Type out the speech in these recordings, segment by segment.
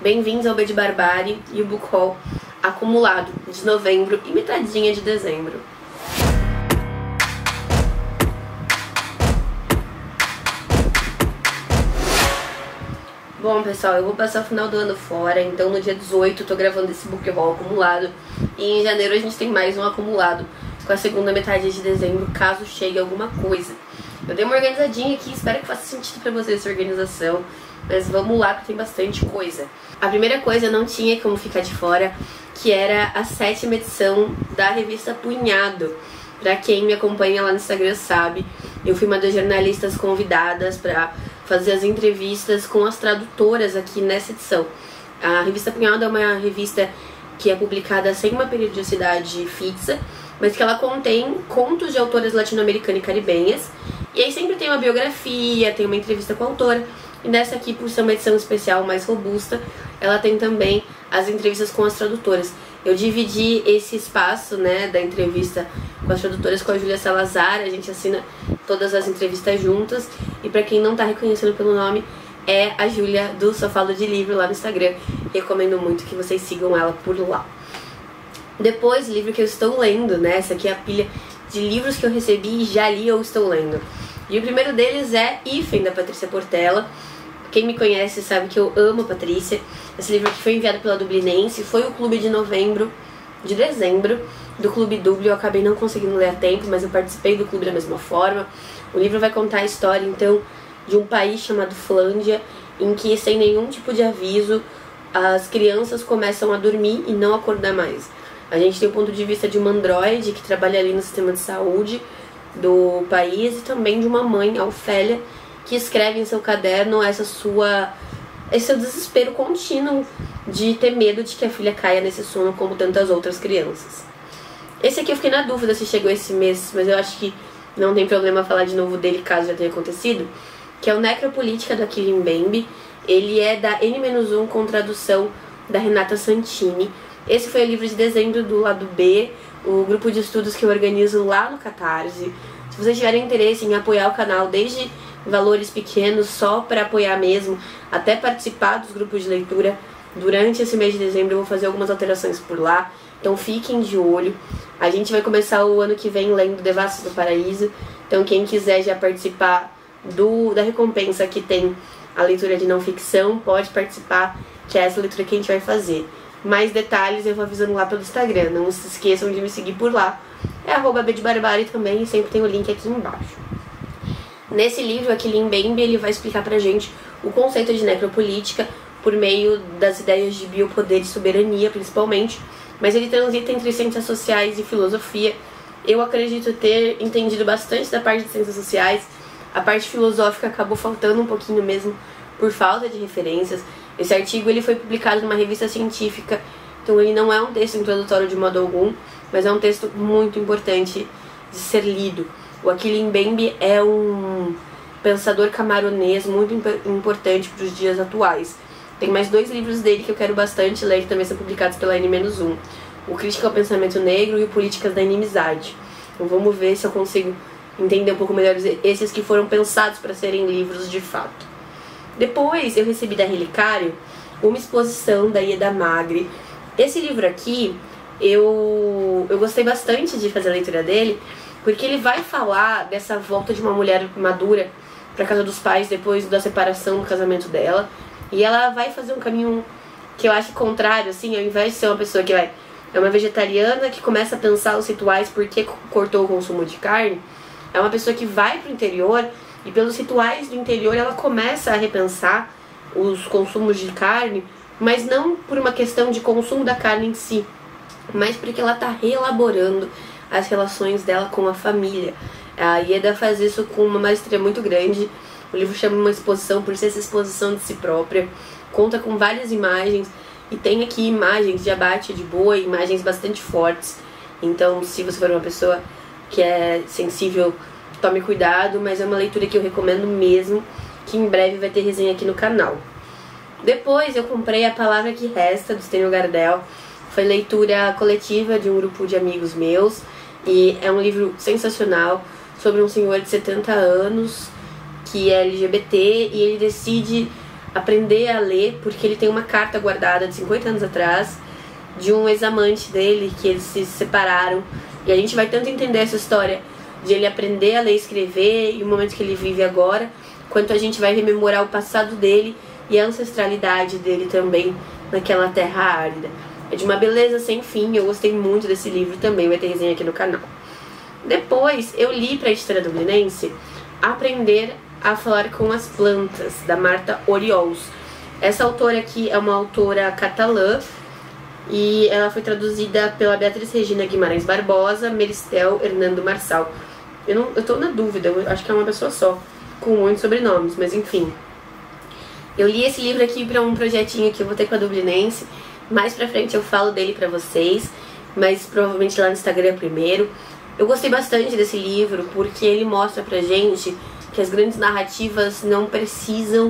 Bem-vindos ao B de Barbárie e o Book Haul acumulado de novembro e metadinha de dezembro. Bom, pessoal, eu vou passar o final do ano fora, então no dia 18 eu tô gravando esse Book Haul acumulado e em janeiro a gente tem mais um acumulado com a segunda metade de dezembro, caso chegue alguma coisa. Eu dei uma organizadinha aqui, espero que faça sentido pra vocês essa organização, mas vamos lá que tem bastante coisa. A primeira coisa não tinha como ficar de fora, que era a 7ª edição da revista Punhado. Pra quem me acompanha lá no Instagram sabe, eu fui uma das jornalistas convidadas pra fazer as entrevistas com as tradutoras aqui nessa edição. A revista Punhado é uma revista que é publicada sem uma periodicidade fixa, mas que ela contém contos de autoras latino-americanas e caribenhas. E aí sempre tem uma biografia, tem uma entrevista com a autora. E nessa aqui, por ser uma edição especial mais robusta, ela tem também as entrevistas com as tradutoras. Eu dividi esse espaço, né, da entrevista com as tradutoras com a Júlia Salazar. A gente assina todas as entrevistas juntas. E pra quem não tá reconhecendo pelo nome, é a Júlia do Só Falo de Livro lá no Instagram. Recomendo muito que vocês sigam ela por lá. Depois, livro que eu estou lendo, né? Essa aqui é a pilha de livros que eu recebi e já li ou estou lendo. E o primeiro deles é Hífen, da Patrícia Portela. Quem me conhece sabe que eu amo a Patrícia. Esse livro aqui foi enviado pela Dublinense, foi o clube de dezembro, do Clube Dublin. Eu acabei não conseguindo ler a tempo, mas eu participei do clube da mesma forma. O livro vai contar a história, então, de um país chamado Flândia, em que, sem nenhum tipo de aviso, as crianças começam a dormir e não acordar mais. A gente tem o ponto de vista de uma androide que trabalha ali no sistema de saúde do país e também de uma mãe, a Ofélia, que escreve em seu caderno esse seu desespero contínuo de ter medo de que a filha caia nesse sono como tantas outras crianças. Esse aqui eu fiquei na dúvida se chegou esse mês, mas eu acho que não tem problema falar de novo dele caso já tenha acontecido, que é o Necropolítica, do Achille Mbembe. Ele é da N-1 com tradução da Renata Santini. Esse foi o livro de dezembro do lado B, o grupo de estudos que eu organizo lá no Catarse. Se vocês tiverem interesse em apoiar o canal, desde valores pequenos, só para apoiar mesmo, até participar dos grupos de leitura, durante esse mês de dezembro eu vou fazer algumas alterações por lá, então fiquem de olho. A gente vai começar o ano que vem lendo Devassos do Paraíso, então quem quiser já participar da recompensa que tem a leitura de não ficção, pode participar, que é essa leitura que a gente vai fazer. Mais detalhes eu vou avisando lá pelo Instagram, não se esqueçam de me seguir por lá. É @bdebarbárie também, e sempre tem o link aqui embaixo. Nesse livro, Achille Mbembe, ele vai explicar pra gente o conceito de necropolítica por meio das ideias de biopoder e soberania, principalmente, mas ele transita entre ciências sociais e filosofia. Eu acredito ter entendido bastante da parte de ciências sociais. A parte filosófica acabou faltando um pouquinho mesmo por falta de referências. Esse artigo ele foi publicado numa revista científica, então ele não é um texto introdutório de modo algum, mas é um texto muito importante de ser lido. O Achille Mbembe é um pensador camaronês muito importante para os dias atuais. Tem mais 2 livros dele que eu quero bastante ler, que também são publicados pela N-1. O Crítica ao Pensamento Negro e o Políticas da Inimizade. Então vamos ver se eu consigo entender um pouco melhor esses que foram pensados para serem livros de fato. Depois eu recebi da Relicário uma exposição da Ieda Magri. Esse livro aqui, eu gostei bastante de fazer a leitura dele, porque ele vai falar dessa volta de uma mulher madura para casa dos pais depois da separação do casamento dela. E ela vai fazer um caminho que eu acho contrário, assim, ao invés de ser uma pessoa que é uma vegetariana que começa a pensar os rituais porque cortou o consumo de carne, é uma pessoa que vai pro interior e pelos rituais do interior ela começa a repensar os consumos de carne, mas não por uma questão de consumo da carne em si, mas porque ela tá reelaborando as relações dela com a família. A Ieda faz isso com uma maestria muito grande. O livro chama Uma Exposição por ser essa exposição de si própria. Conta com várias imagens e tem aqui imagens de abate de boi, imagens bastante fortes. Então, se você for uma pessoa que é sensível, tome cuidado, mas é uma leitura que eu recomendo mesmo, que em breve vai ter resenha aqui no canal. Depois eu comprei A Palavra que Resta, do Stênio Gardel. Foi leitura coletiva de um grupo de amigos meus e é um livro sensacional sobre um senhor de 70 anos que é LGBT e ele decide aprender a ler, porque ele tem uma carta guardada de 50 anos atrás de um ex-amante dele, que eles se separaram. E a gente vai tanto entender essa história de ele aprender a ler e escrever e o momento que ele vive agora, quanto a gente vai rememorar o passado dele e a ancestralidade dele também naquela terra árida. É de uma beleza sem fim, eu gostei muito desse livro também, vai ter resenha aqui no canal. Depois eu li para a editora Dublinense Aprender a Falar com as Plantas, da Marta Oriols. Essa autora aqui é uma autora catalã e ela foi traduzida pela Beatriz Regina Guimarães Barbosa, Meristel Hernando Marçal. Eu tô na dúvida, eu acho que é uma pessoa só, com muitos sobrenomes, mas enfim. Eu li esse livro aqui para um projetinho que eu vou ter com a Dublinense. Mais pra frente eu falo dele pra vocês, mas provavelmente lá no Instagram primeiro. Eu gostei bastante desse livro porque ele mostra pra gente que as grandes narrativas não precisam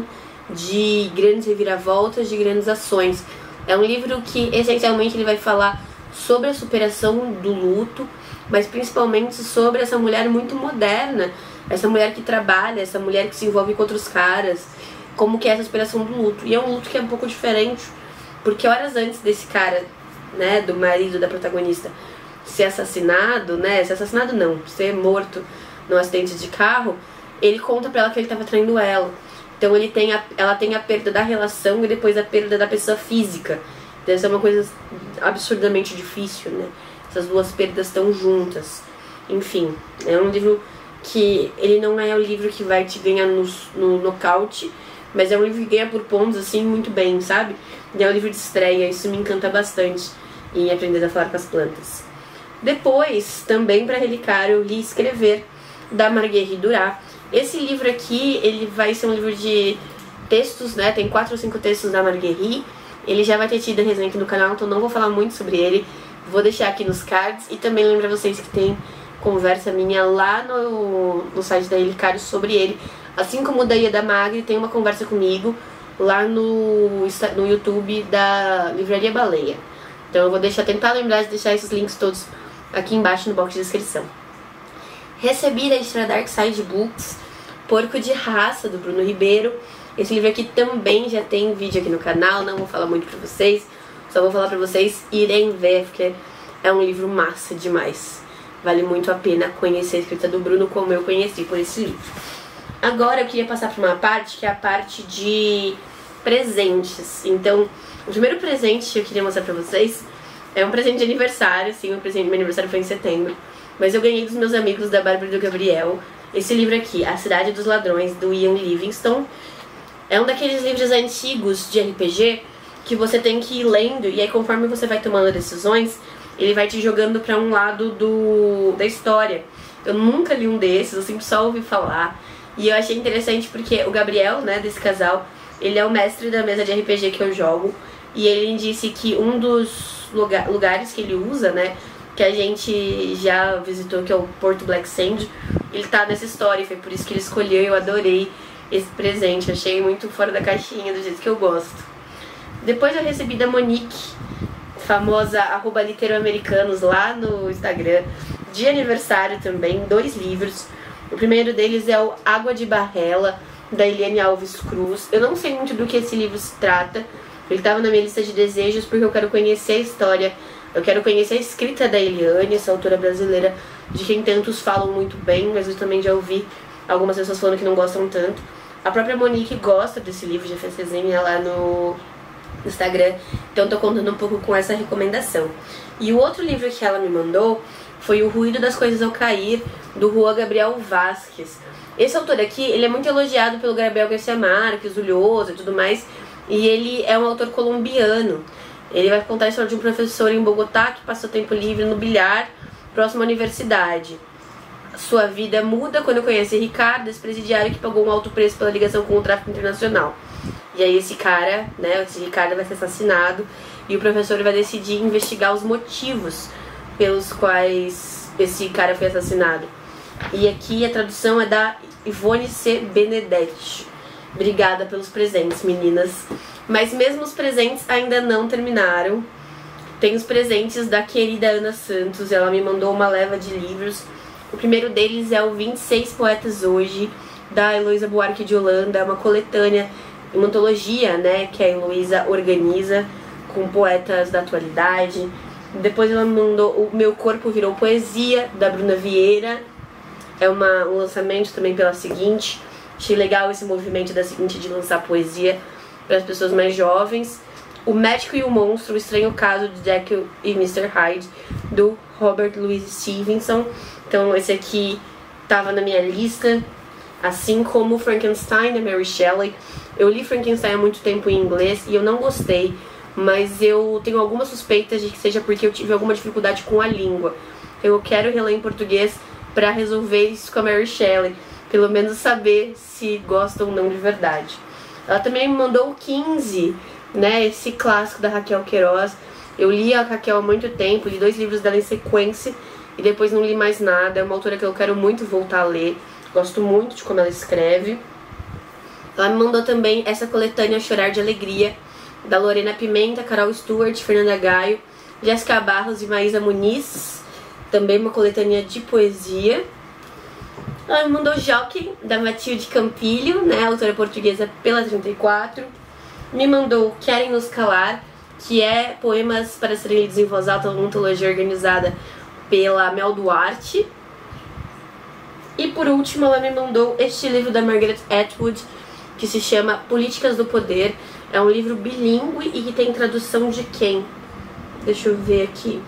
de grandes reviravoltas, de grandes ações. É um livro que essencialmente ele vai falar sobre a superação do luto, mas principalmente sobre essa mulher muito moderna, essa mulher que trabalha, essa mulher que se envolve com outros caras, como que é essa superação do luto. E é um luto que é um pouco diferente, porque horas antes desse cara, né, do marido da protagonista, ser assassinado, né, ser morto num acidente de carro, ele conta pra ela que ele tava traindo ela. Então ela tem a perda da relação e depois a perda da pessoa física. Então isso é uma coisa absurdamente difícil, né? Essas duas perdas estão juntas. Enfim, é um livro que ele não é o livro que vai te ganhar no nocaute, mas é um livro que ganha por pontos, assim, muito bem, sabe? E é um livro de estreia, isso me encanta bastante em Aprender a Falar com as Plantas. Depois, também para Relicário, eu li Escrever, da Marguerite Duras. Esse livro aqui, ele vai ser um livro de textos, né? Tem 4 ou 5 textos da Marguerite. Ele já vai ter tido resenha aqui no canal, então não vou falar muito sobre ele. Vou deixar aqui nos cards. E também lembro vocês que tem conversa minha lá no site da Relicário sobre ele. Assim como o da Ieda Magri, tem uma conversa comigo lá no YouTube da Livraria Baleia. Então eu vou tentar lembrar de deixar esses links todos aqui embaixo no box de descrição. Recebi da editora Dark Side Books Porco de Raça, do Bruno Ribeiro. Esse livro aqui também já tem vídeo aqui no canal, não vou falar muito pra vocês, só vou falar pra vocês irem ver, porque é um livro massa demais. Vale muito a pena conhecer a escrita do Bruno como eu conheci por esse livro. Agora eu queria passar pra uma parte que é a parte de presentes. Então, o primeiro presente que eu queria mostrar pra vocês é um presente de aniversário. Sim, meu aniversário foi em setembro, mas eu ganhei dos meus amigos da Bárbara e do Gabriel esse livro aqui, A Cidade dos Ladrões, do Ian Livingstone. É um daqueles livros antigos de RPG que você tem que ir lendo, e aí conforme você vai tomando decisões, ele vai te jogando pra um lado da história. Eu nunca li um desses, eu sempre só ouvi falar. E eu achei interessante porque o Gabriel, né, desse casal, ele é o mestre da mesa de RPG que eu jogo. E ele disse que um dos lugares que ele usa, né, que a gente já visitou, que é o Porto Black Sand, ele tá nessa história, foi por isso que ele escolheu. Eu adorei esse presente, achei muito fora da caixinha, do jeito que eu gosto. Depois eu recebi da Monique, famosa @literoamericanos lá no Instagram, de aniversário também, 2 livros. O primeiro deles é o Água de Barrela, da Eliane Alves Cruz. Eu não sei muito do que esse livro se trata, ele estava na minha lista de desejos porque eu quero conhecer a história, eu quero conhecer a escrita da Eliane, essa autora brasileira de quem tantos falam muito bem, mas eu também já ouvi algumas pessoas falando que não gostam tanto. A própria Monique gosta desse livro, já fez resenha lá no Instagram, então tô contando um pouco com essa recomendação. E o outro livro que ela me mandou foi O Ruído das Coisas ao Cair, do Juan Gabriel Vázquez. Esse autor aqui, ele é muito elogiado pelo Gabriel Garcia Marques, o Lhosa e tudo mais, e ele é um autor colombiano. Ele vai contar a história de um professor em Bogotá que passou tempo livre no bilhar, próximo à universidade. Sua vida muda quando conhece Ricardo, esse presidiário que pagou um alto preço pela ligação com o tráfico internacional. E aí esse cara, né, esse Ricardo vai ser assassinado e o professor vai decidir investigar os motivos pelos quais esse cara foi assassinado. E aqui a tradução é da Ivone C. Benedetti. Obrigada pelos presentes, meninas. Mas mesmo os presentes ainda não terminaram. Tem os presentes da querida Ana Santos, ela me mandou uma leva de livros. O primeiro deles é o 26 Poetas Hoje, da Heloísa Buarque de Holanda, uma coletânea uma antologia, né, que a Heloísa organiza com poetas da atualidade. Depois ela me mandou O Meu Corpo Virou Poesia, da Bruna Vieira. É um lançamento também pela Seguinte. Achei legal esse movimento da Seguinte de lançar poesia para as pessoas mais jovens. O Médico e o Monstro, O Estranho Caso de Jekyll e Mr. Hyde, do Robert Louis Stevenson. Então esse aqui estava na minha lista, assim como Frankenstein, da Mary Shelley. Eu li Frankenstein há muito tempo em inglês e eu não gostei, mas eu tenho algumas suspeitas de que seja porque eu tive alguma dificuldade com a língua. Eu quero reler em português para resolver isso com a Mary Shelley, pelo menos saber se gosta ou não de verdade. Ela também me mandou o 15, né, esse clássico da Raquel Queiroz. Eu li a Raquel há muito tempo, li 2 livros dela em sequência e depois não li mais nada. É uma autora que eu quero muito voltar a ler, gosto muito de como ela escreve. Ela me mandou também essa coletânea Chorar de Alegria, da Lorena Pimenta, Carol Stewart, Fernanda Gaio, Jéssica Barros e Maísa Muniz. Também uma coletânea de poesia. Ela me mandou Jockey, da Matilde Campilho, né, autora portuguesa pela 34. Me mandou Querem Nos Calar, que é poemas para serem lidos em voz alta, uma antologia organizada pela Mel Duarte. E por último ela me mandou este livro da Margaret Atwood, que se chama Políticas do Poder. É um livro bilíngue e que tem tradução de quem? Deixa eu ver aqui.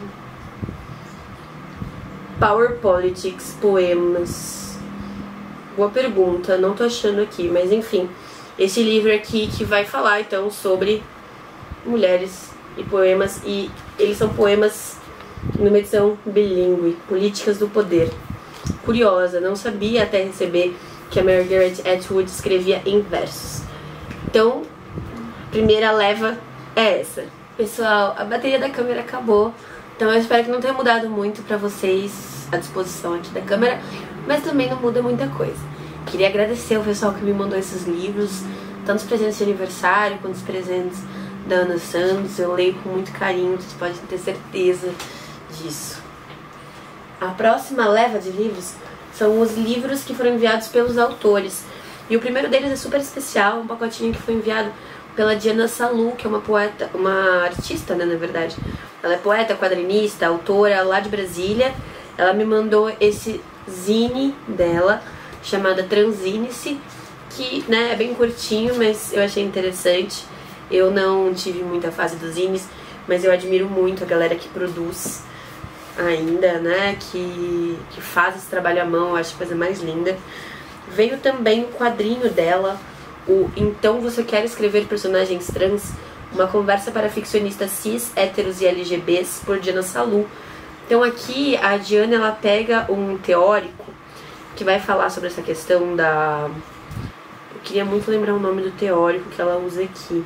Power Politics, poemas. Boa pergunta, não tô achando aqui, mas enfim. Esse livro aqui que vai falar então sobre mulheres e poemas, e eles são poemas numa edição bilíngue, Políticas do Poder. Curiosa, não sabia até receber que a Margaret Atwood escrevia em versos. Então, a primeira leva é essa. Pessoal, a bateria da câmera acabou, então eu espero que não tenha mudado muito pra vocês a disposição aqui da câmera, mas também não muda muita coisa. Queria agradecer ao pessoal que me mandou esses livros, tanto os presentes de aniversário quanto os presentes da Ana Santos. Eu leio com muito carinho, vocês podem ter certeza disso. A próxima leva de livros são os livros que foram enviados pelos autores. E o primeiro deles é super especial, um pacotinho que foi enviado pela Diana Salu, que é uma poeta, uma artista, né, na verdade. Ela é poeta, quadrinista, autora lá de Brasília. Ela me mandou esse zine dela, chamada Transine-se, que, né, é bem curtinho, mas eu achei interessante. Eu não tive muita fase dos zines, mas eu admiro muito a galera que produz ainda, né, que faz esse trabalho à mão. Eu acho a coisa mais linda. Veio também o quadrinho dela, o Então Você Quer Escrever Personagens Trans? Uma conversa para ficcionistas cis, héteros e LGBs, por Diana Salu. Então aqui a Diana, ela pega um teórico que vai falar sobre essa questão da... Eu queria muito lembrar o nome do teórico que ela usa aqui.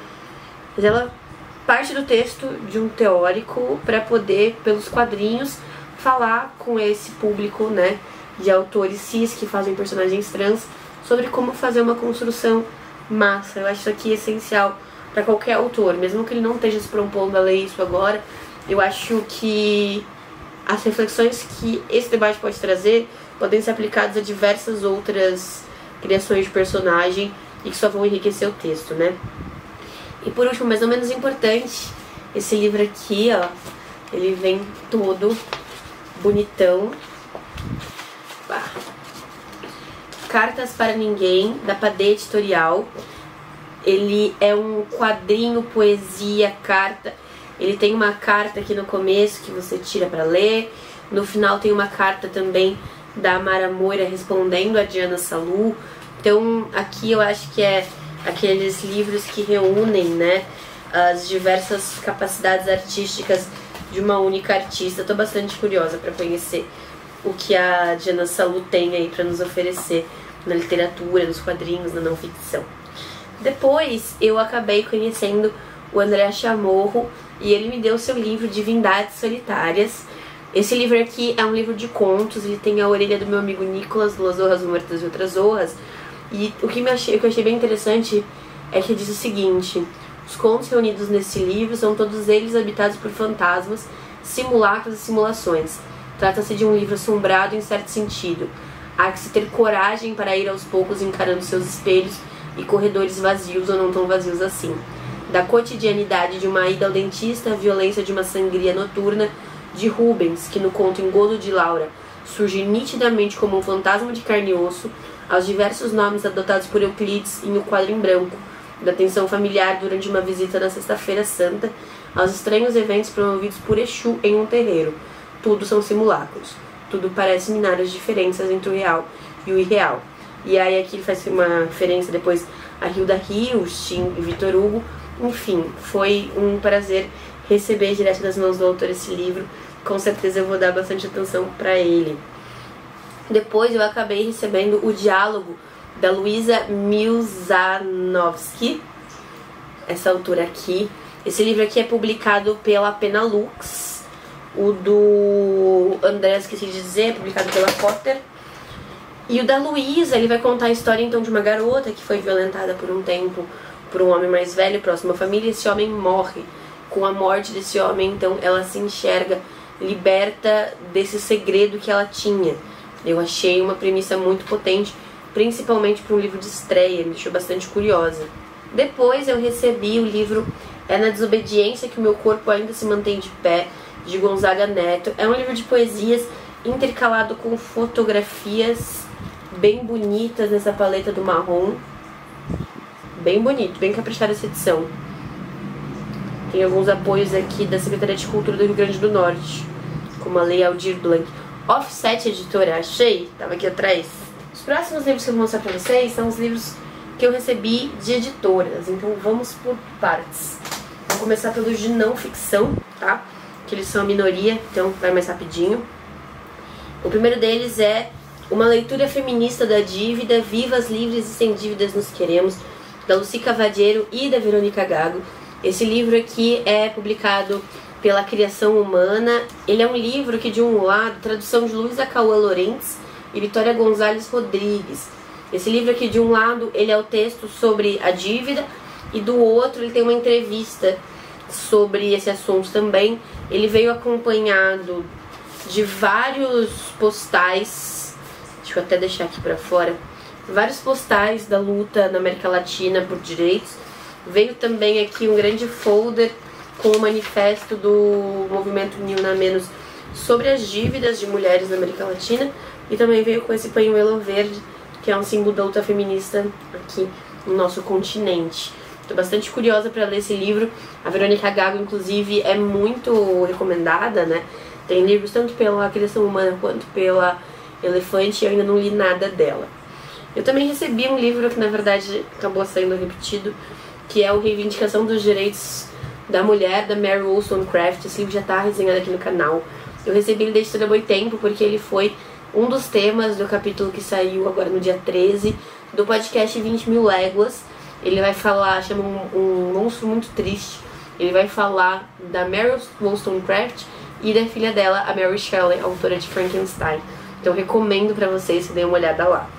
Mas ela parte do texto de um teórico para poder, pelos quadrinhos, falar com esse público, né, de autores cis que fazem personagens trans, sobre como fazer uma construção massa. Eu acho isso aqui essencial para qualquer autor, mesmo que ele não esteja se propondo a ler isso agora. Eu acho que as reflexões que esse debate pode trazer podem ser aplicadas a diversas outras criações de personagem e que só vão enriquecer o texto, né? E por último, mas não menos importante, esse livro aqui, ó, ele vem todo bonitão. Cartas para Ninguém, da Padê Editorial. Ele é um quadrinho, poesia, carta. Ele tem uma carta aqui no começo que você tira para ler. No final tem uma carta também da Mara Moira respondendo a Diana Salu. Então aqui eu acho que é aqueles livros que reúnem, né, as diversas capacidades artísticas de uma única artista. Estou bastante curiosa para conhecer o que a Diana Salu tem aí para nos oferecer na literatura, nos quadrinhos, na não ficção. Depois eu acabei conhecendo o André Chamorro e ele me deu seu livro Divindades Solitárias. Esse livro aqui é um livro de contos, ele tem a orelha do meu amigo Nicolas, do Las Zorras Mortas e Outras Zorras. E o que eu achei bem interessante é que diz o seguinte: os contos reunidos nesse livro são todos eles habitados por fantasmas, simulacros e simulações. Trata-se de um livro assombrado em certo sentido. Há que se ter coragem para ir aos poucos encarando seus espelhos e corredores vazios ou não tão vazios assim. Da cotidianidade de uma ida ao dentista, a violência de uma sangria noturna de Rubens, que no conto Engodo de Laura surge nitidamente como um fantasma de carne e osso, aos diversos nomes adotados por Euclides em O Quadro em Branco, da tensão familiar durante uma visita na Sexta-feira Santa, aos estranhos eventos promovidos por Exu em um terreiro. Tudo são simulacros. Tudo parece minar as diferenças entre o real e o irreal. E aí aqui ele faz uma referência depois a Hilda Hilst e Victor Hugo. Enfim, foi um prazer receber direto das mãos do autor esse livro. Com certeza eu vou dar bastante atenção para ele. Depois eu acabei recebendo O Diálogo, da Luísa Milzanovsky, essa autora aqui. Esse livro aqui é publicado pela Penalux. O do André, esqueci de dizer, é publicado pela Potter. E o da Luísa, ele vai contar a história então de uma garota que foi violentada por um tempo por um homem mais velho, próximo à família. Esse homem morre. Com a morte desse homem, então, ela se enxerga liberta desse segredo que ela tinha. Eu achei uma premissa muito potente, principalmente para um livro de estreia, me deixou bastante curiosa. Depois eu recebi o livro É na Desobediência que o Meu Corpo Ainda Se Mantém de Pé, de Gonzaga Neto. É um livro de poesias intercalado com fotografias bem bonitas nessa paleta do marrom. Bem bonito, bem caprichada essa edição. Tem alguns apoios aqui da Secretaria de Cultura do Rio Grande do Norte, como a Lei Aldir Blanc. Offset Editora, achei, tava aqui atrás. Os próximos livros que eu vou mostrar pra vocês são os livros que eu recebi de editoras, então vamos por partes. Vou começar pelos de não ficção, tá? Que eles são a minoria, então vai mais rapidinho. O primeiro deles é Uma Leitura Feminista da Dívida, Vivas, Livres e Sem Dívidas Nos Queremos, da Lucy Cavadiero e da Verônica Gago. Esse livro aqui é publicado pela Criação Humana. Ele é um livro que, de um lado, tradução de Luísa Cauã Lorentz e Vitória Gonzalez Rodrigues. Esse livro aqui, de um lado, ele é o texto sobre a dívida, e do outro ele tem uma entrevista sobre esse assunto também. Ele veio acompanhado de vários postais, deixa eu até deixar aqui pra fora, vários postais da luta na América Latina por direitos. Veio também aqui um grande folder com o manifesto do movimento Nil na Menos sobre as dívidas de mulheres na América Latina, e também veio com esse pañuelo verde, que é um símbolo da luta feminista aqui no nosso continente. Estou bastante curiosa para ler esse livro. A Verônica Gago, inclusive, é muito recomendada, né? Tem livros tanto pela Criação Humana quanto pela Elefante, e eu ainda não li nada dela. Eu também recebi um livro que, na verdade, acabou sendo repetido, que é o Reivindicação dos Direitos da Mulher, da Mary Wollstonecraft. Esse livro já está resenhado aqui no canal. Eu recebi ele desde todo há muito tempo, porque ele foi um dos temas do capítulo que saiu agora no dia 13, do podcast 20 Mil Léguas. Ele vai falar, chama um monstro muito triste. Ele vai falar da Mary Wollstonecraft e da filha dela, a Mary Shelley, autora de Frankenstein. Então recomendo para vocês que deem uma olhada lá.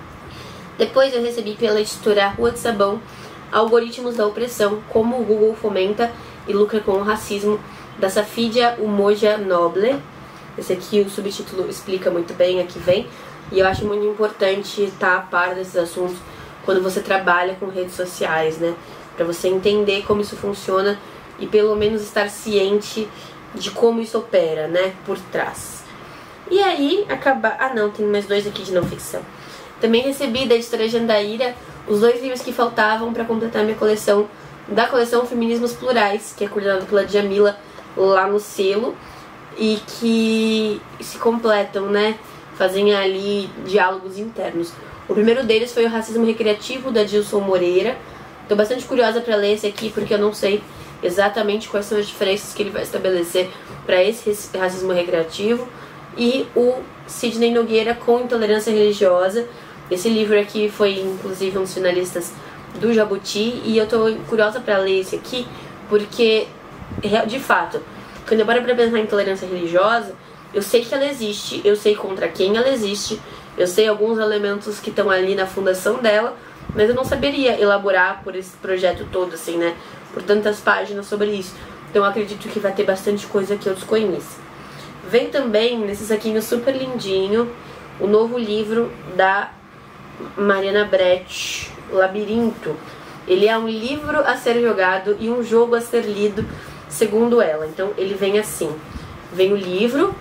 Depois eu recebi pela editora Rua de Sabão Algoritmos da Opressão, como o Google fomenta e lucra com o racismo, da Safidia Umoja Noble. Esse aqui o subtítulo explica muito bem, aqui vem. E eu acho muito importante estar a par desses assuntos quando você trabalha com redes sociais, né? Pra você entender como isso funciona e pelo menos estar ciente de como isso opera, né? Por trás. E aí, acabar... Ah, não, tem mais dois aqui de não ficção. Também recebi da editora Jandaíra os 2 livros que faltavam para completar minha coleção, da coleção Feminismos Plurais, que é coordenada pela Djamila lá no selo, e que se completam, né? Fazem ali diálogos internos. O primeiro deles foi o Racismo Recreativo, da Dilson Moreira. Tô bastante curiosa para ler esse aqui, porque eu não sei exatamente quais são as diferenças que ele vai estabelecer para esse racismo recreativo. E o Sidney Nogueira, com Intolerância Religiosa. Esse livro aqui foi, inclusive, um dos finalistas do Jabuti, e eu tô curiosa para ler esse aqui, porque, de fato, quando eu paro pra pensar em intolerância religiosa, eu sei que ela existe, eu sei contra quem ela existe, eu sei alguns elementos que estão ali na fundação dela, mas eu não saberia elaborar por esse projeto todo, assim, né? Por tantas páginas sobre isso. Então eu acredito que vai ter bastante coisa que eu desconheço. Vem também, nesse saquinho super lindinho, o novo livro da Mariana Brecht, Labirinto. Ele é um livro a ser jogado e um jogo a ser lido, segundo ela. Então ele vem assim, vem o livro,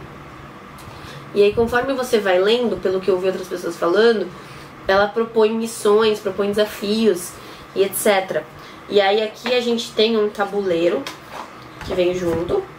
e aí conforme você vai lendo, pelo que eu ouvi outras pessoas falando, ela propõe missões, propõe desafios e etc. E aí aqui a gente tem um tabuleiro que vem junto. Vou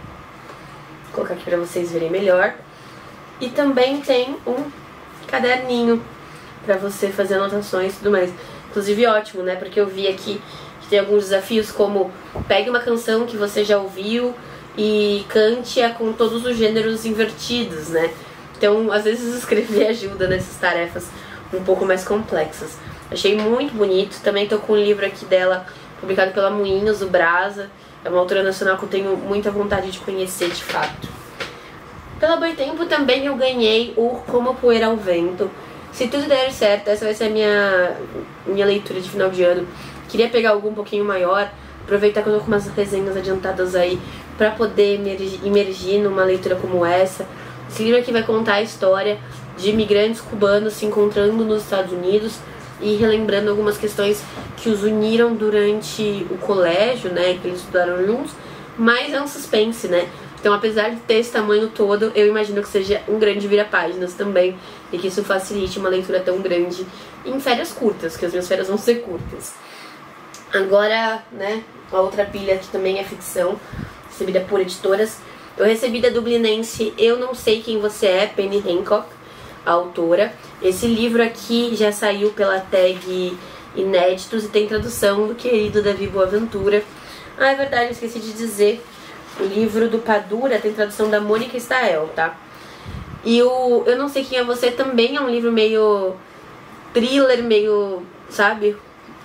colocar aqui pra vocês verem melhor. E também tem um caderninho pra você fazer anotações e tudo mais. Inclusive ótimo, né? Porque eu vi aqui que tem alguns desafios como pegue uma canção que você já ouviu e cante-a com todos os gêneros invertidos, né? Então, às vezes escrever ajuda nessas tarefas um pouco mais complexas. Achei muito bonito. Também tô com um livro aqui dela, publicado pela Moinhos, o Brasa. É uma autora nacional que eu tenho muita vontade de conhecer, de fato. Pela Boitempo também eu ganhei o Como a Poeira ao Vento. Se tudo der certo, essa vai ser a minha leitura de final de ano. Queria pegar algo um pouquinho maior, aproveitar que eu tô com umas resenhas adiantadas aí pra poder imergir numa leitura como essa. Esse livro aqui vai contar a história de imigrantes cubanos se encontrando nos Estados Unidos e relembrando algumas questões que os uniram durante o colégio, né, que eles estudaram juntos, mas é um suspense, né? Então, apesar de ter esse tamanho todo, eu imagino que seja um grande vira-páginas também e que isso facilite uma leitura tão grande em férias curtas, que as minhas férias vão ser curtas. Agora, né, a outra pilha que também é ficção, recebida por editoras. Eu recebi da dublinense Eu Não Sei Quem Você É, Penny Hancock, a autora. Esse livro aqui já saiu pela tag Inéditos e tem tradução do querido Davi Boaventura. Ah, é verdade, eu esqueci de dizer. O livro do Padura tem tradução da Mônica Stael, tá? E o Eu Não Sei Quem É Você também é um livro meio thriller, meio, sabe,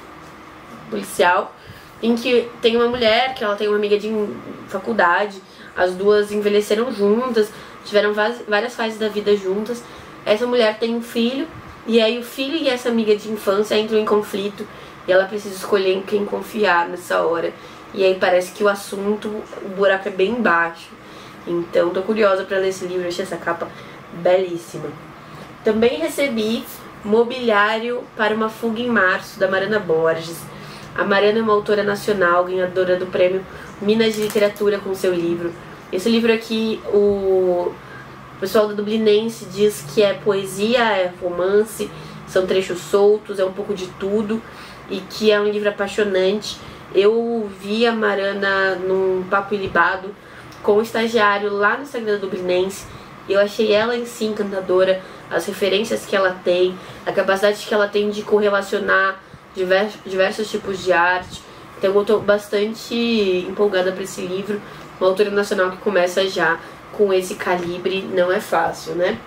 policial, em que tem uma mulher que ela tem uma amiga de faculdade, as duas envelheceram juntas, tiveram várias fases da vida juntas. Essa mulher tem um filho, e aí o filho e essa amiga de infância entram em conflito, e ela precisa escolher em quem confiar nessa hora. E aí parece que o assunto, o buraco é bem baixo. Então tô curiosa pra ler esse livro, achei essa capa belíssima. Também recebi Mobiliário para uma Fuga em Março, da Mariana Borges. A Mariana é uma autora nacional, ganhadora do prêmio Minas de Literatura com seu livro. Esse livro aqui, o pessoal da Dublinense diz que é poesia, é romance, são trechos soltos, é um pouco de tudo, e que é um livro apaixonante. Eu vi a Mariana num papo ilibado com o estagiário lá no Instagram da Dublinense, e eu achei ela em si encantadora, as referências que ela tem, a capacidade que ela tem de correlacionar diversos tipos de arte. Então eu tô bastante empolgada para esse livro. Uma autora nacional que começa já com esse calibre não é fácil, né?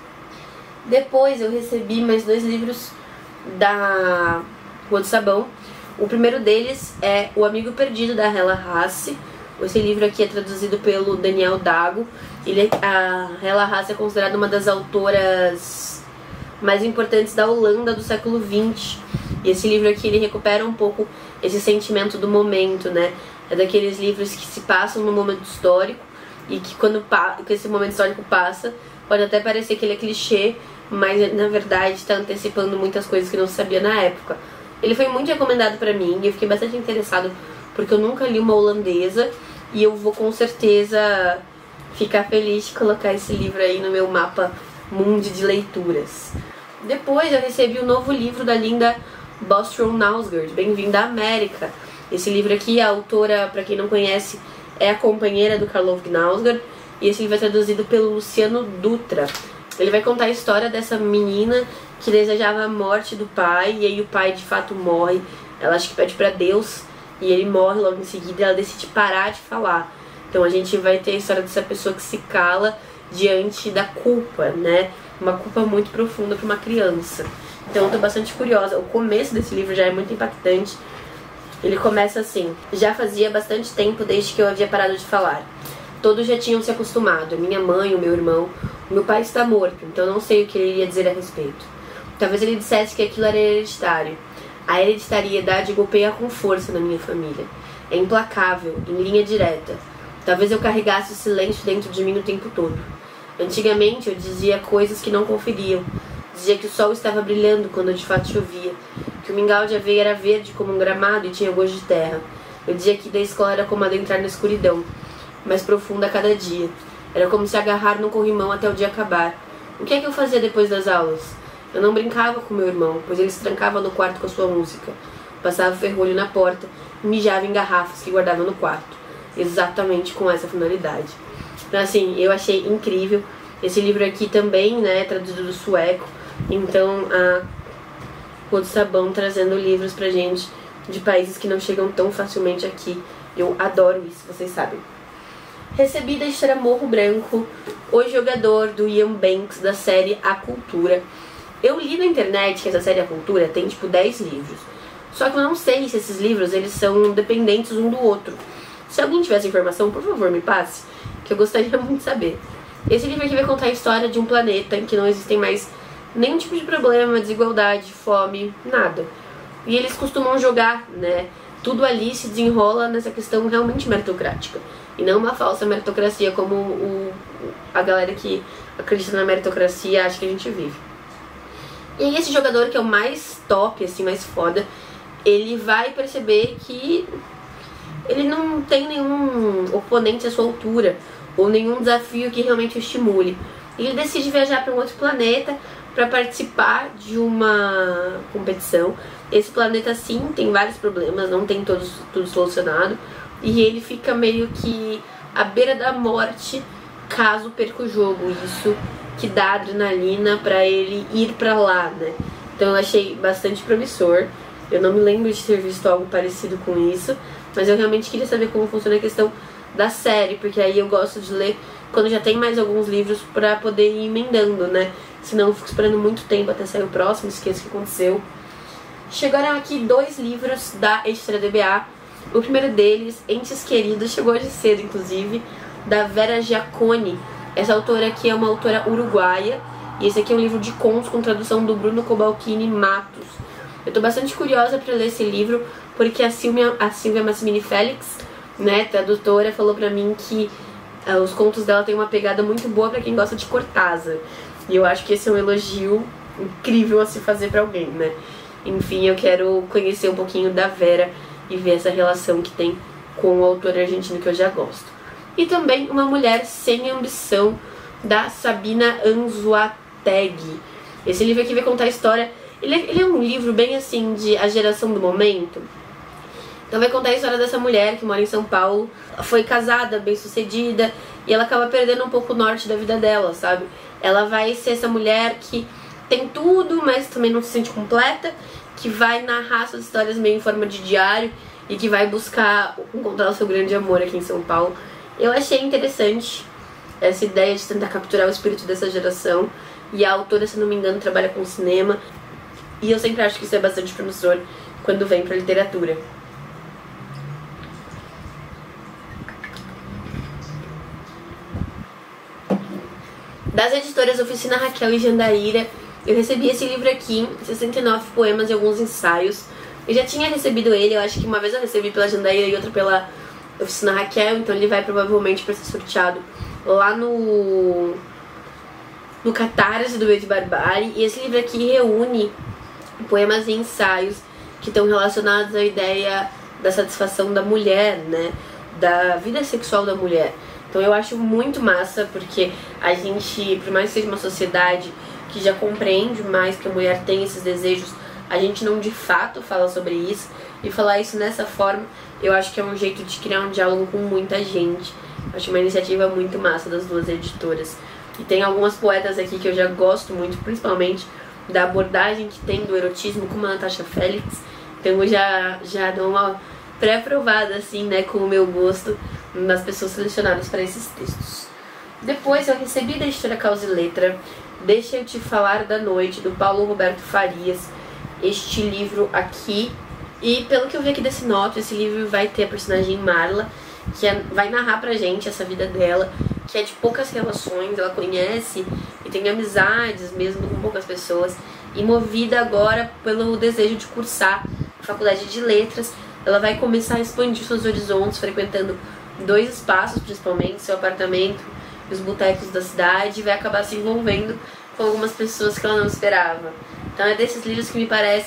Depois eu recebi mais 2 livros da Rua do Sabão. O primeiro deles é O Amigo Perdido, da Hella Hasse. Esse livro aqui é traduzido pelo Daniel Dago. A Hella Hasse é considerada uma das autoras mais importantes da Holanda do século XX. E esse livro aqui, ele recupera um pouco esse sentimento do momento, né? É daqueles livros que se passam num momento histórico e que quando esse momento histórico passa, pode até parecer que ele é clichê, mas na verdade está antecipando muitas coisas que não se sabia na época. Ele foi muito recomendado pra mim e eu fiquei bastante interessado porque eu nunca li uma holandesa e eu vou com certeza ficar feliz de colocar esse livro aí no meu mapa mundi de leituras. Depois eu recebi o novo livro da linda Bostrom Nausgard, Bem-vinda à América. Esse livro aqui, a autora, pra quem não conhece, é a companheira do Karlov Knausgard, e esse livro é traduzido pelo Luciano Dutra. Ele vai contar a história dessa menina que desejava a morte do pai, e aí o pai de fato morre. Ela acha que pede pra Deus, e ele morre logo em seguida, e ela decide parar de falar. Então a gente vai ter a história dessa pessoa que se cala diante da culpa, né? Uma culpa muito profunda para uma criança. Então eu tô bastante curiosa. O começo desse livro já é muito impactante. Ele começa assim: já fazia bastante tempo desde que eu havia parado de falar. Todos já tinham se acostumado, a minha mãe, o meu irmão. O meu pai está morto, então não sei o que ele iria dizer a respeito. Talvez ele dissesse que aquilo era hereditário. A hereditariedade golpeia com força na minha família. É implacável, em linha direta. Talvez eu carregasse o silêncio dentro de mim o tempo todo. Antigamente eu dizia coisas que não conferiam. Dizia que o sol estava brilhando quando de fato chovia, que o mingau de aveia era verde como um gramado e tinha gosto de terra. O dia aqui da escola era como adentrar na escuridão, mais profunda a cada dia. Era como se agarrar num corrimão até o dia acabar. O que é que eu fazia depois das aulas? Eu não brincava com meu irmão, pois ele se trancava no quarto com a sua música. Passava ferrolho na porta e mijava em garrafas que guardava no quarto. Exatamente com essa finalidade. Então assim, eu achei incrível. Esse livro aqui também, né, é traduzido do sueco. Então a Rua do Sabão trazendo livros pra gente de países que não chegam tão facilmente aqui. Eu adoro isso, vocês sabem. Recebi da editora Morro Branco O Jogador, do Ian Banks, da série A Cultura. Eu li na internet que essa série A Cultura tem tipo 10 livros. Só que eu não sei se esses livros eles são dependentes um do outro. Se alguém tiver essa informação, por favor, me passe, que eu gostaria muito de saber. Esse livro aqui vai contar a história de um planeta em que não existem mais nenhum tipo de problema, desigualdade, fome, nada. E eles costumam jogar, né? Tudo ali se desenrola nessa questão realmente meritocrática. E não uma falsa meritocracia como a galera que acredita na meritocracia acha que a gente vive. E aí esse jogador, que é o mais top, assim, mais foda, ele vai perceber que ele não tem nenhum oponente à sua altura, ou nenhum desafio que realmente o estimule. E ele decide viajar para um outro planeta para participar de uma competição. Esse planeta, sim, tem vários problemas, não tem tudo solucionado. E ele fica meio que à beira da morte caso perca o jogo. Isso que dá adrenalina pra ele ir pra lá, né? Então eu achei bastante promissor. Eu não me lembro de ter visto algo parecido com isso, mas eu realmente queria saber como funciona a questão da série, porque aí eu gosto de ler quando já tem mais alguns livros pra poder ir emendando, né? Senão eu fico esperando muito tempo até sair o próximo, esqueço o que aconteceu. Chegaram aqui 2 livros da editora DBA. O primeiro deles, Entes Queridos, chegou hoje cedo, inclusive, da Vera Giacone. Essa autora aqui é uma autora uruguaia. E esse aqui é um livro de contos com tradução do Bruno Cobalcini Matos. Eu tô bastante curiosa para ler esse livro, porque a Silvia Massimini Félix, né, tradutora, falou pra mim que os contos dela têm uma pegada muito boa pra quem gosta de Cortázar. E eu acho que esse é um elogio incrível a se fazer pra alguém, né? Enfim, eu quero conhecer um pouquinho da Vera e ver essa relação que tem com o autor argentino que eu já gosto. E também Uma Mulher Sem Ambição, da Sabina Anzoateg. Esse livro aqui vai contar a história. Ele é um livro bem assim de a geração do momento. Então vai contar a história dessa mulher que mora em São Paulo, foi casada, bem sucedida, e ela acaba perdendo um pouco o norte da vida dela, sabe? Ela vai ser essa mulher que tem tudo, mas também não se sente completa, que vai narrar suas histórias meio em forma de diário e que vai buscar encontrar o seu grande amor aqui em São Paulo. Eu achei interessante essa ideia de tentar capturar o espírito dessa geração, e a autora, se não me engano, trabalha com cinema, e eu sempre acho que isso é bastante promissor quando vem pra literatura. Das editoras Oficina Raquel e Jandaíra, eu recebi esse livro aqui, 69 poemas e alguns ensaios. Eu já tinha recebido ele, eu acho que uma vez eu recebi pela Jandaíra e outra pela Oficina Raquel, então ele vai provavelmente para ser sorteado lá no Catarse do Beijo Barbari. E esse livro aqui reúne poemas e ensaios que estão relacionados à ideia da satisfação da mulher, né? Da vida sexual da mulher. Então eu acho muito massa, porque a gente, por mais que seja uma sociedade que já compreende mais que a mulher tem esses desejos, a gente não de fato fala sobre isso. E falar isso dessa forma, eu acho que é um jeito de criar um diálogo com muita gente. Eu acho uma iniciativa muito massa das duas editoras. E tem algumas poetas aqui que eu já gosto muito, principalmente da abordagem que tem do erotismo, como a Natasha Félix. Então eu já dou uma pré-aprovada, assim, né, com o meu gosto nas pessoas selecionadas para esses textos. Depois eu recebi da editora Causa e Letra Deixa Eu Te Falar da Noite, do Paulo Roberto Farias, este livro aqui. E pelo que eu vi aqui desse sinopse, esse livro vai ter a personagem Marla, que vai narrar pra gente essa vida dela, que é de poucas relações, ela conhece e tem amizades mesmo com poucas pessoas, e movida agora pelo desejo de cursar a faculdade de letras, ela vai começar a expandir seus horizontes, frequentando 2 espaços, principalmente seu apartamento e os botecos da cidade, e vai acabar se envolvendo com algumas pessoas que ela não esperava. Então é desses livros que me parece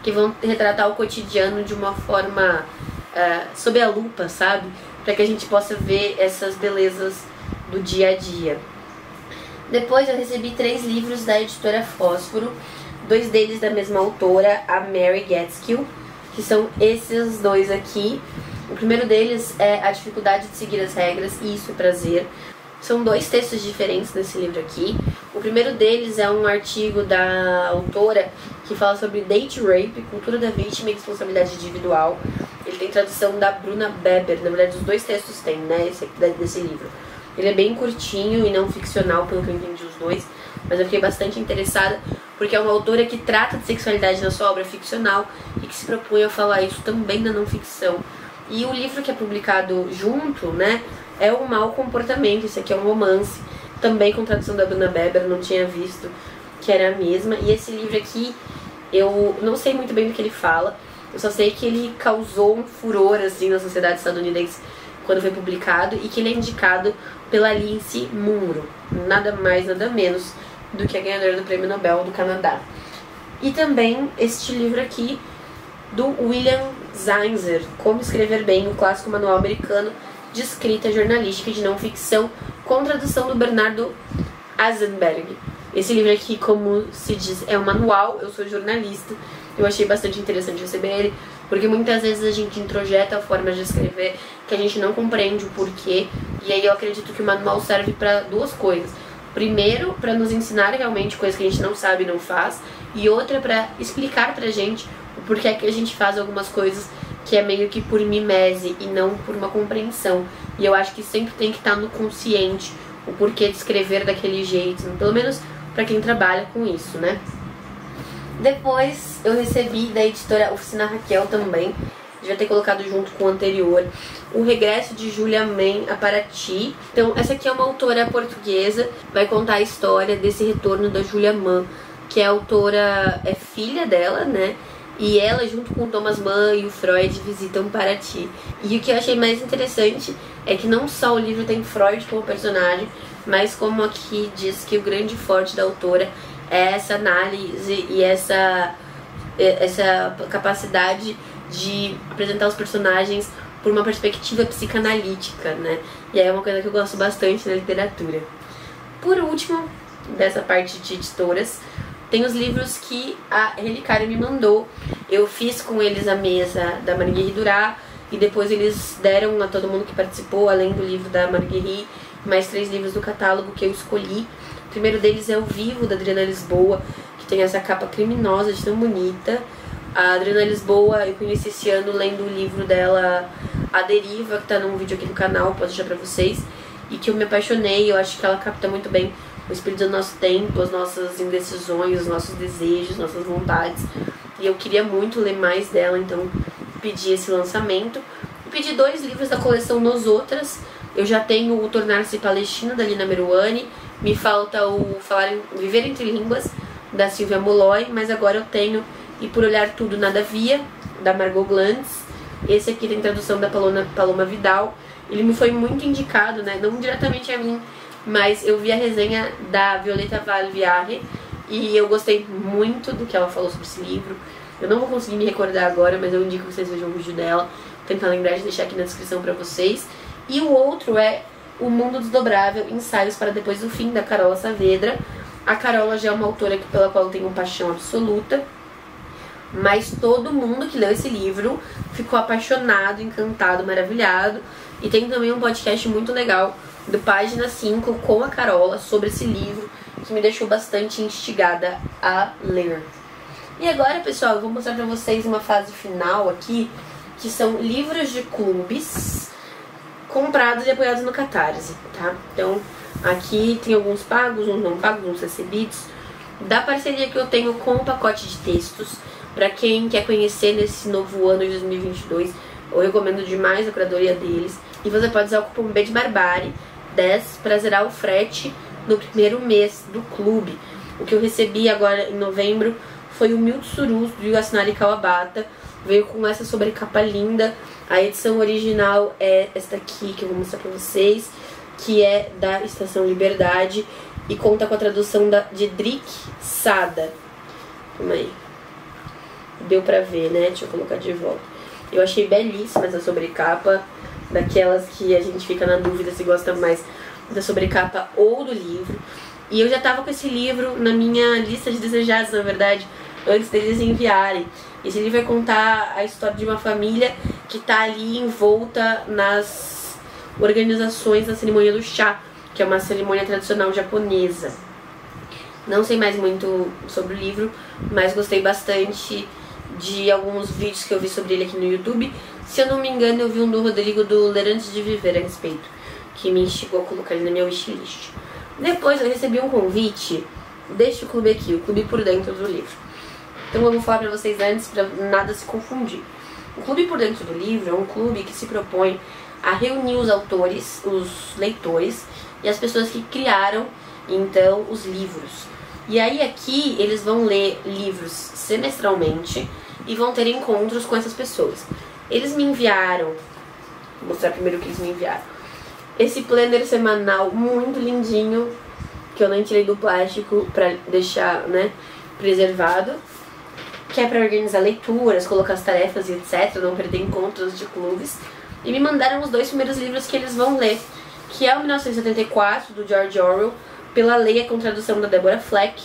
que vão retratar o cotidiano de uma forma sob a lupa, sabe? Para que a gente possa ver essas belezas do dia a dia. Depois eu recebi 3 livros da editora Fósforo, 2 deles da mesma autora, a Mary Gaskill, que são esses 2 aqui. O primeiro deles é A Dificuldade de Seguir as Regras e Isso é Prazer. São 2 textos diferentes nesse livro aqui. O primeiro deles é um artigo da autora que fala sobre date rape, cultura da vítima e responsabilidade individual. Ele tem tradução da Bruna Beber. Na verdade, os 2 textos têm, né, desse livro. Ele é bem curtinho e não ficcional, pelo que eu entendi os 2, mas eu fiquei bastante interessada porque é uma autora que trata de sexualidade na sua obra ficcional e que se propõe a falar isso também na não ficção. E o livro que é publicado junto, né, é O Mau Comportamento. Esse aqui é um romance, também com tradução da Bruna Beber, não tinha visto que era a mesma. E esse livro aqui, eu não sei muito bem do que ele fala, eu só sei que ele causou um furor assim na sociedade estadunidense quando foi publicado e que ele é indicado pela Alice Munro, nada mais, nada menos do que a ganhadora do Prêmio Nobel do Canadá. E também este livro aqui, do William Zinsser, Como Escrever Bem, o clássico manual americano de escrita jornalística e de não ficção, com tradução do Bernardo Azenberg. Esse livro aqui, como se diz, é um manual, eu sou jornalista, eu achei bastante interessante receber ele, porque muitas vezes a gente introjeta formas de escrever que a gente não compreende o porquê, e aí eu acredito que o manual serve para 2 coisas. Primeiro, para nos ensinar realmente coisas que a gente não sabe e não faz, e outra para explicar pra gente o porquê que a gente faz algumas coisas que é meio que por mimese e não por uma compreensão. E eu acho que sempre tem que estar no consciente o porquê de escrever daquele jeito, pelo menos para quem trabalha com isso, né? Depois eu recebi da editora Oficina Raquel também, devia ter colocado junto com o anterior, O Regresso de Julia Mann a Paraty. Então essa aqui é uma autora portuguesa, vai contar a história desse retorno da Julia Mann, que é a autora, é filha dela, né? E ela, junto com o Thomas Mann e o Freud, visitam Paraty. E o que eu achei mais interessante é que não só o livro tem Freud como personagem, mas como aqui diz que o grande forte da autora é essa análise e essa capacidade de apresentar os personagens por uma perspectiva psicanalítica, né? E é uma coisa que eu gosto bastante na literatura. Por último, dessa parte de editoras, tem os livros que a Relicária me mandou. Eu fiz com eles a mesa da Marguerite Duras e depois eles deram a todo mundo que participou, além do livro da Marguerite, mais 3 livros do catálogo que eu escolhi. O primeiro deles é O Vivo, da Adriana Lisboa, que tem essa capa criminosa de tão bonita. A Adriana Lisboa eu conheci esse ano lendo o livro dela, A Deriva, que tá num vídeo aqui no canal, posso deixar pra vocês, e que eu me apaixonei. Eu acho que ela capta muito bem o espírito do nosso tempo, as nossas indecisões, os nossos desejos, nossas vontades. E eu queria muito ler mais dela, então pedi esse lançamento. E pedi 2 livros da coleção Nos Outras. Eu já tenho o Tornar-se Palestino, da Lina Meruane. Me falta o Viver Entre Línguas, da Silvia Molloy. Mas agora eu tenho E Por Olhar Tudo Nada Via, da Margot Glantz. Esse aqui tem tradução da Paloma Vidal. Ele me foi muito indicado, né? Não diretamente a mim, mas eu vi a resenha da Violeta Valviare e eu gostei muito do que ela falou sobre esse livro. Eu não vou conseguir me recordar agora, mas eu indico que vocês vejam o vídeo dela. Vou tentar lembrar de deixar aqui na descrição pra vocês. E o outro é O Mundo Desdobrável, Ensaios para Depois do Fim, da Carola Saavedra. A Carola já é uma autora pela qual eu tenho paixão absoluta, mas todo mundo que leu esse livro ficou apaixonado, encantado, maravilhado. E tem também um podcast muito legal do Página 5 com a Carola sobre esse livro, que me deixou bastante instigada a ler. E agora, pessoal, eu vou mostrar pra vocês uma fase final aqui, que são livros de clubes comprados e apoiados no Catarse, tá? Então, aqui tem alguns pagos, uns não pagos, uns recebidos, da parceria que eu tenho com o Pacote de Textos. Pra quem quer conhecer nesse novo ano de 2022, eu recomendo demais a curadoria deles. E você pode usar o cupom B de Barbárie 10 para zerar o frete no primeiro mês do clube. O que eu recebi agora em novembro foi o Mil Tsurus do Yusunari Kawabata. Veio com essa sobrecapa linda. A edição original é esta aqui que eu vou mostrar pra vocês, que é da Estação Liberdade e conta com a tradução de Drick Sada. Calma aí. deu pra ver, né? Deixa eu colocar de volta. Eu achei belíssima essa sobrecapa, daquelas que a gente fica na dúvida se gosta mais da sobrecapa ou do livro. E eu já tava com esse livro na minha lista de desejados, na verdade, antes deles enviarem. Esse livro vai contar a história de uma família que tá ali envolta nas organizações da cerimônia do chá, que é uma cerimônia tradicional japonesa. Não sei mais muito sobre o livro, mas gostei bastante de alguns vídeos que eu vi sobre ele aqui no YouTube. Se eu não me engano, eu vi um do Rodrigo do Ler Antes de Viver a respeito, que me instigou a colocar ele na minha wishlist. Depois eu recebi um convite deste clube aqui, o Clube Por Dentro do Livro. Então eu vou falar pra vocês antes, pra nada se confundir. O Clube Por Dentro do Livro é um clube que se propõe a reunir os autores, os leitores e as pessoas que criaram, então, os livros. E aí aqui eles vão ler livros semestralmente e vão ter encontros com essas pessoas. Eles me enviaram, vou mostrar primeiro o que eles me enviaram, esse planner semanal muito lindinho, que eu nem tirei do plástico pra deixar, né, preservado, que é pra organizar leituras, colocar as tarefas e etc, não perder encontros de clubes. E me mandaram os 2 primeiros livros que eles vão ler, que é o 1984, do George Orwell, pela Leia, com tradução da Deborah Fleck.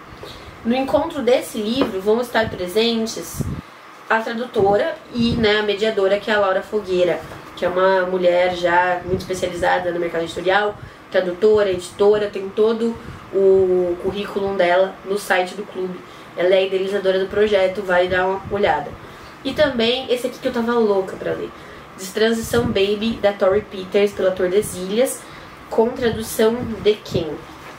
No encontro desse livro vão estar presentes a tradutora e, né, a mediadora, que é a Laura Fogueira, que é uma mulher já muito especializada no mercado editorial, tradutora, editora, tem todo o currículo dela no site do clube. Ela é a idealizadora do projeto, vai dar uma olhada. E também esse aqui que eu tava louca pra ler, Destransição Baby, da Torrey Peters, pela Tordesilhas, com tradução de quem?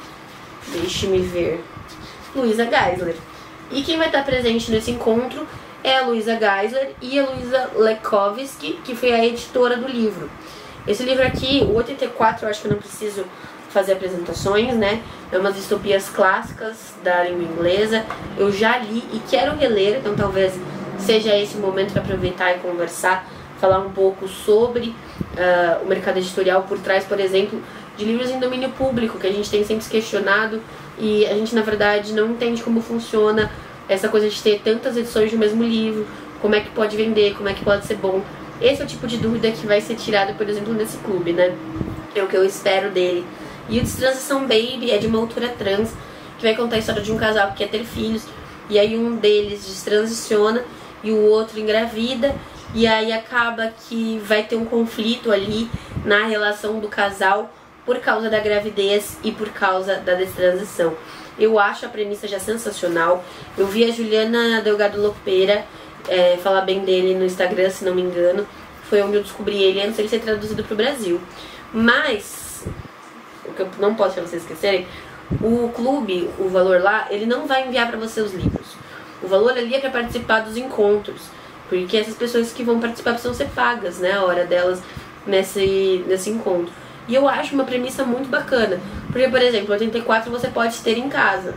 Deixe-me ver. Luísa Geisler. E quem vai estar presente nesse encontro é a Luísa Geisler e a Luísa Lekovsky, que foi a editora do livro. Esse livro aqui, o 84, eu acho que eu não preciso fazer apresentações, né? É umas distopias clássicas da língua inglesa. Eu já li e quero reler, então talvez seja esse o momento para aproveitar e conversar, falar um pouco sobre o mercado editorial por trás, por exemplo, de livros em domínio público, que a gente tem sempre se questionado e a gente, na verdade, não entende como funciona essa coisa de ter tantas edições do mesmo livro, como é que pode vender, como é que pode ser bom. Esse é o tipo de dúvida que vai ser tirado, por exemplo, nesse clube, né? É o que eu espero dele. E o Destransição Baby é de uma autora trans, que vai contar a história de um casal que quer ter filhos, e aí um deles destransiciona e o outro engravida, e aí acaba que vai ter um conflito ali na relação do casal por causa da gravidez e por causa da destransição. Eu acho a premissa já sensacional. Eu vi a Juliana Delgado Lopeira falar bem dele no Instagram, se não me engano. Foi onde eu descobri ele antes de ele ser traduzido para o Brasil. Mas, o que eu não posso pra vocês esquecerem, o clube, o valor lá, ele não vai enviar para você os livros. O valor ali é para participar dos encontros, porque essas pessoas que vão participar precisam ser pagas, né, a hora delas nesse encontro. E eu acho uma premissa muito bacana, porque, por exemplo, 84 você pode ter em casa.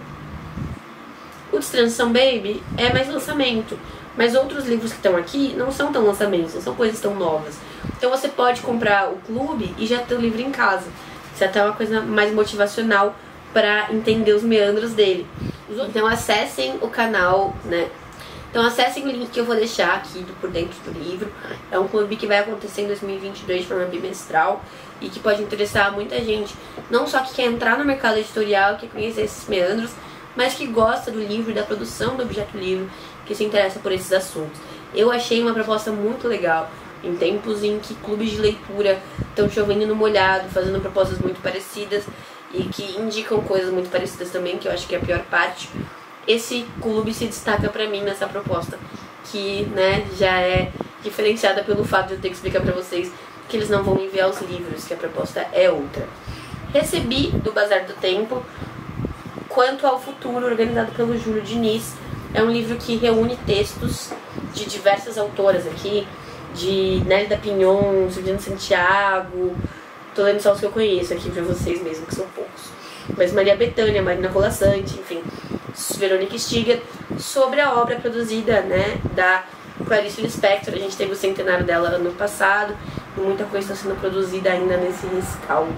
O Destransição Baby é mais lançamento, mas outros livros que estão aqui não são tão lançamentos, não são coisas tão novas. Então você pode comprar o clube e já ter o livro em casa. Isso é até uma coisa mais motivacional para entender os meandros dele. Então acessem o canal, né? Então acessem o link que eu vou deixar aqui por dentro do livro. É um clube que vai acontecer em 2022 de forma bimestral e que pode interessar muita gente, não só que quer entrar no mercado editorial, quer conhecer esses meandros, mas que gosta do livro e da produção do objeto livro, que se interessa por esses assuntos. Eu achei uma proposta muito legal, em tempos em que clubes de leitura estão chovendo no molhado, fazendo propostas muito parecidas e que indicam coisas muito parecidas também, que eu acho que é a pior parte. Esse clube se destaca pra mim nessa proposta, que, né, já é diferenciada pelo fato de eu ter que explicar pra vocês que eles não vão enviar os livros, que a proposta é outra. Recebi do Bazar do Tempo Quanto ao Futuro, organizado pelo Júlio Diniz. É um livro que reúne textos de diversas autoras aqui, de Nélida Pinhon, Juliana Santiago, tô lendo só os que eu conheço aqui pra vocês mesmo, que são poucos. Mas Maria Bethânia, Marina Colasanti, enfim, Verônica Stiger, sobre a obra produzida, né, da Clarice Lispector. A gente teve o centenário dela ano passado e muita coisa está sendo produzida ainda nesse rescaldo.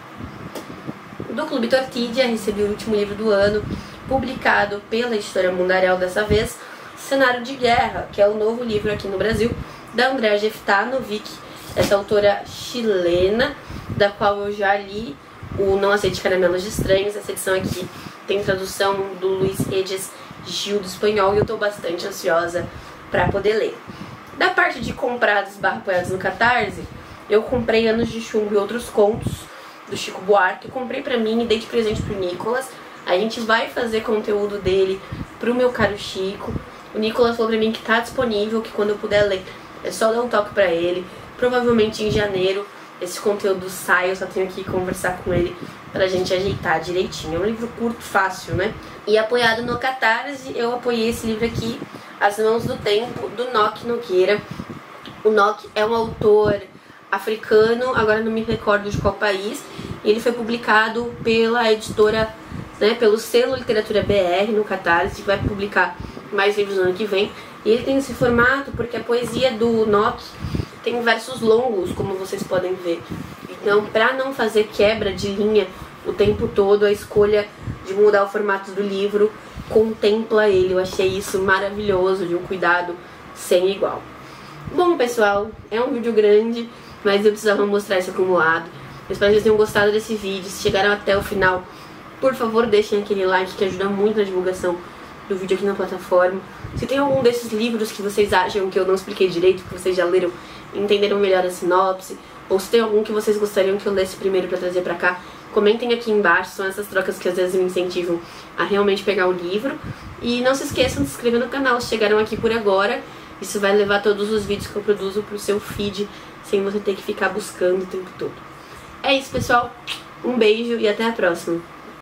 Do Clube Tortidia, recebi o último livro do ano, publicado pela editora Mundaréu dessa vez, Cenário de Guerra, que é o novo livro aqui no Brasil, da Andrea Jeftanovich, essa autora chilena, da qual eu já li o Não Aceite Caramelos de Estranhos. Essa edição aqui tem tradução do Luiz Eges Gil do espanhol e eu tô bastante ansiosa para poder ler. Da parte de comprados/apoiados no Catarse, eu comprei Anos de Chumbo e Outros Contos, do Chico Buarque. Eu comprei pra mim e dei de presente pro Nicolas. A gente vai fazer conteúdo dele pro meu caro Chico. O Nicolas falou pra mim que tá disponível, que quando eu puder ler é só dar um toque pra ele. Provavelmente em janeiro esse conteúdo sai, eu só tenho que conversar com ele pra gente ajeitar direitinho. É um livro curto, fácil, né? E apoiado no Catarse, eu apoiei esse livro aqui, As Mãos do Tempo, do Nock Nogueira. O Nock é um autor africano, agora não me recordo de qual país, e ele foi publicado pela editora, né, pelo selo Literatura BR no Catarse, que vai publicar mais livros no ano que vem. E ele tem esse formato porque a poesia do Nock tem versos longos, como vocês podem ver. Então, para não fazer quebra de linha o tempo todo, a escolha de mudar o formato do livro contempla ele. Eu achei isso maravilhoso, de um cuidado sem igual. Bom, pessoal, é um vídeo grande, mas eu precisava mostrar esse acumulado. Eu espero que vocês tenham gostado desse vídeo. Se chegaram até o final, por favor, deixem aquele like que ajuda muito na divulgação do vídeo aqui na plataforma. Se tem algum desses livros que vocês acham que eu não expliquei direito, que vocês já leram e entenderam melhor a sinopse, ou se tem algum que vocês gostariam que eu lesse primeiro pra trazer pra cá, comentem aqui embaixo. São essas trocas que às vezes me incentivam a realmente pegar o livro. E não se esqueçam de se inscrever no canal se chegaram aqui por agora. Isso vai levar todos os vídeos que eu produzo pro seu feed, sem você ter que ficar buscando o tempo todo. É isso, pessoal. Um beijo e até a próxima.